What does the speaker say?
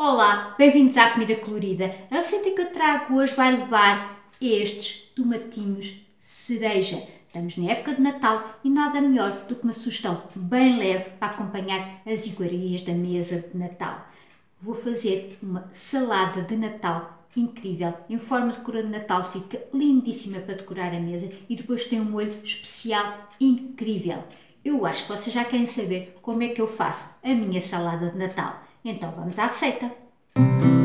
Olá, bem-vindos à Comida Colorida. A receita que eu trago hoje vai levar estes tomatinhos cereja. Estamos na época de Natal e nada melhor do que uma sugestão bem leve para acompanhar as iguarias da mesa de Natal. Vou fazer uma salada de Natal incrível, em forma de coroa de Natal, fica lindíssima para decorar a mesa e depois tem um molho especial incrível. Eu acho que vocês já querem saber como é que eu faço a minha salada de Natal. Então vamos à receita!